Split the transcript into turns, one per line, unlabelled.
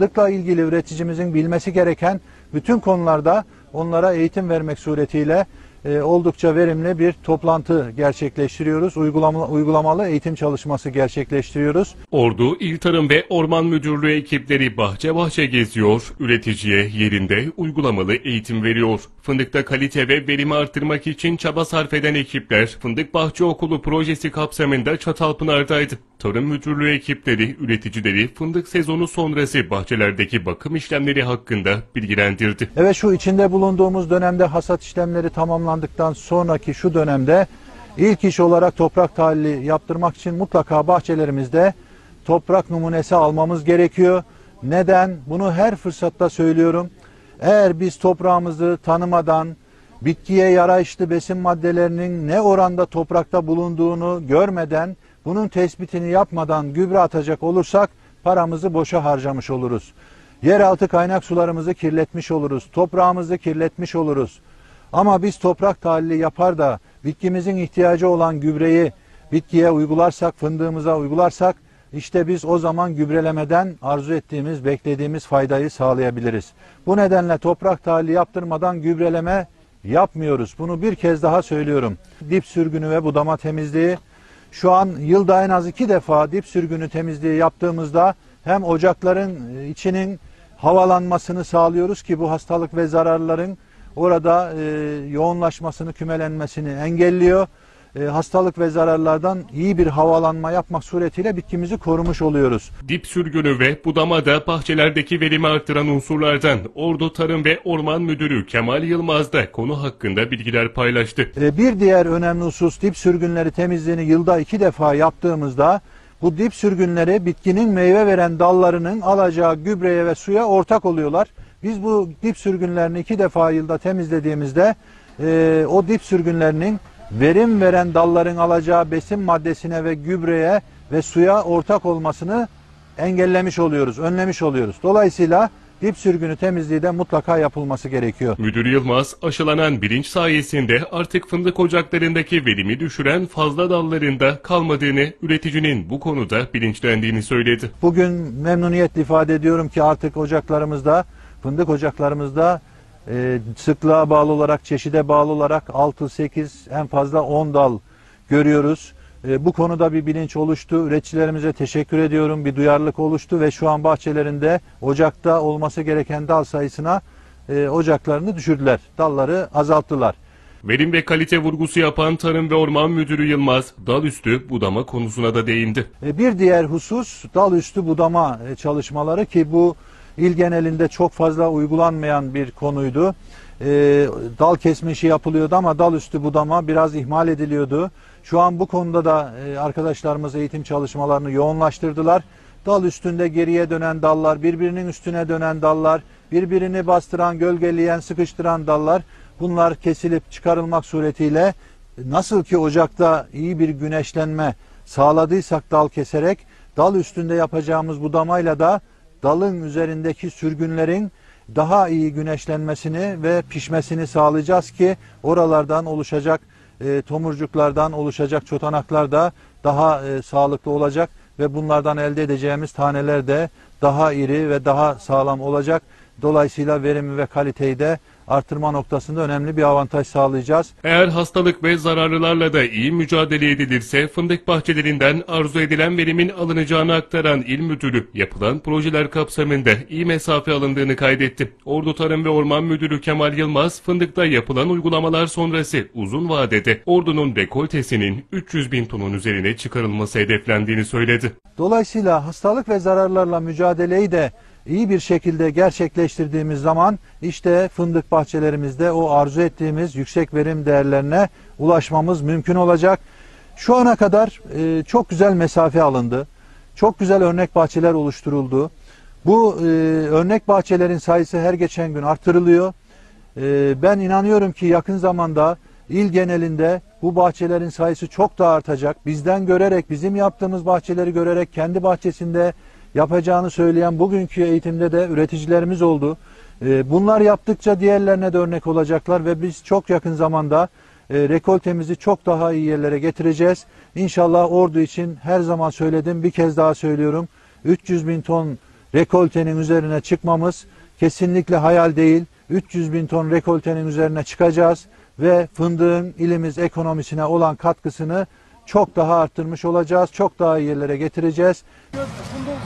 fındıkla ilgili üreticimizin bilmesi gereken bütün konularda onlara eğitim vermek suretiyle oldukça verimli bir toplantı gerçekleştiriyoruz. Uygulamalı eğitim çalışması gerçekleştiriyoruz.
Ordu İl Tarım ve Orman Müdürlüğü ekipleri bahçe bahçe geziyor, üreticiye yerinde uygulamalı eğitim veriyor. Fındıkta kalite ve verimi arttırmak için çaba sarf eden ekipler Fındık Bahçe Okulu projesi kapsamında Çatalpınar'daydı. Tarım Müdürlüğü ekipleri üreticileri fındık sezonu sonrası bahçelerdeki bakım işlemleri hakkında bilgilendirdi.
Evet, şu içinde bulunduğumuz dönemde hasat işlemleri tamamlandıktan sonraki şu dönemde ilk iş olarak toprak tahlili yaptırmak için mutlaka bahçelerimizde toprak numunesi almamız gerekiyor. Neden? Bunu her fırsatta söylüyorum. Eğer biz toprağımızı tanımadan, bitkiye yarayışlı besin maddelerinin ne oranda toprakta bulunduğunu görmeden, bunun tespitini yapmadan gübre atacak olursak paramızı boşa harcamış oluruz. Yeraltı kaynak sularımızı kirletmiş oluruz, toprağımızı kirletmiş oluruz. Ama biz toprak tahlili yapar da bitkimizin ihtiyacı olan gübreyi bitkiye uygularsak, fındığımıza uygularsak, İşte biz o zaman gübrelemeden arzu ettiğimiz, beklediğimiz faydayı sağlayabiliriz. Bu nedenle toprak tahlili yaptırmadan gübreleme yapmıyoruz. Bunu bir kez daha söylüyorum. Dip sürgünü ve budama temizliği. Şu an yılda en az 2 defa dip sürgünü temizliği yaptığımızda hem ocakların içinin havalanmasını sağlıyoruz ki bu hastalık ve zararların orada yoğunlaşmasını, kümelenmesini engelliyor. Hastalık ve zararlardan iyi bir havalanma yapmak suretiyle bitkimizi korumuş oluyoruz.
Dip sürgünü ve budama da bahçelerdeki verimi artıran unsurlardan. Ordu Tarım ve Orman Müdürü Kemal Yılmaz da konu hakkında bilgiler paylaştı.
Bir diğer önemli husus dip sürgünleri temizliğini yılda 2 defa yaptığımızda bu dip sürgünleri bitkinin meyve veren dallarının alacağı gübreye ve suya ortak oluyorlar. Biz bu dip sürgünlerini 2 defa yılda temizlediğimizde o dip sürgünlerinin verim veren dalların alacağı besin maddesine ve gübreye ve suya ortak olmasını engellemiş oluyoruz, önlemiş oluyoruz. Dolayısıyla dip sürgünü temizliği de mutlaka yapılması gerekiyor.
Müdür Yılmaz, aşılanan bilinç sayesinde artık fındık ocaklarındaki verimi düşüren fazla dallarında kalmadığını, üreticinin bu konuda bilinçlendiğini söyledi.
Bugün memnuniyetle ifade ediyorum ki artık ocaklarımızda, fındık ocaklarımızda sıklığa bağlı olarak, çeşide bağlı olarak 6, 8, en fazla 10 dal görüyoruz. Bu konuda bir bilinç oluştu. Üreticilerimize teşekkür ediyorum. Bir duyarlılık oluştu ve şu an bahçelerinde ocakta olması gereken dal sayısına ocaklarını düşürdüler. Dalları azalttılar.
Verim ve kalite vurgusu yapan Tarım ve Orman Müdürü Yılmaz, dal üstü budama konusuna da değindi.
Bir diğer husus dal üstü budama çalışmaları ki bu İl genelinde çok fazla uygulanmayan bir konuydu. Dal kesme işi yapılıyordu ama dal üstü budama biraz ihmal ediliyordu. Şu an bu konuda da arkadaşlarımız eğitim çalışmalarını yoğunlaştırdılar. Dal üstünde geriye dönen dallar, birbirinin üstüne dönen dallar, birbirini bastıran, gölgeleyen, sıkıştıran dallar, bunlar kesilip çıkarılmak suretiyle nasıl ki ocakta iyi bir güneşlenme sağladıysak dal keserek, dal üstünde yapacağımız budamayla da dalın üzerindeki sürgünlerin daha iyi güneşlenmesini ve pişmesini sağlayacağız ki oralardan oluşacak tomurcuklardan oluşacak çotanaklar da daha sağlıklı olacak ve bunlardan elde edeceğimiz taneler de daha iri ve daha sağlam olacak. Dolayısıyla verimi ve kaliteyi de artırma noktasında önemli bir avantaj sağlayacağız.
Eğer hastalık ve zararlılarla da iyi mücadele edilirse fındık bahçelerinden arzu edilen verimin alınacağını aktaran İl Müdürü yapılan projeler kapsamında iyi mesafe alındığını kaydetti. Ordu Tarım ve Orman Müdürü Kemal Yılmaz, fındıkta yapılan uygulamalar sonrası uzun vadede Ordu'nun rekoltesinin 300.000 tonun üzerine çıkarılması hedeflendiğini söyledi.
Dolayısıyla hastalık ve zararlarla mücadeleyi de iyi bir şekilde gerçekleştirdiğimiz zaman işte fındık bahçelerimizde o arzu ettiğimiz yüksek verim değerlerine ulaşmamız mümkün olacak. Şu ana kadar çok güzel mesafe alındı. Çok güzel örnek bahçeler oluşturuldu. Bu örnek bahçelerin sayısı her geçen gün artırılıyor. Ben inanıyorum ki yakın zamanda il genelinde bu bahçelerin sayısı çok daha artacak. Bizden görerek, bizim yaptığımız bahçeleri görerek kendi bahçesinde yapacağını söyleyen bugünkü eğitimde de üreticilerimiz oldu. Bunlar yaptıkça diğerlerine de örnek olacaklar ve biz çok yakın zamanda rekoltemizi çok daha iyi yerlere getireceğiz. İnşallah Ordu için her zaman söyledim, bir kez daha söylüyorum. 300.000 ton rekoltenin üzerine çıkmamız kesinlikle hayal değil. 300 bin ton rekoltenin üzerine çıkacağız ve fındığın ilimiz ekonomisine olan katkısını çok daha arttırmış olacağız. Çok daha iyi yerlere getireceğiz.
Fındık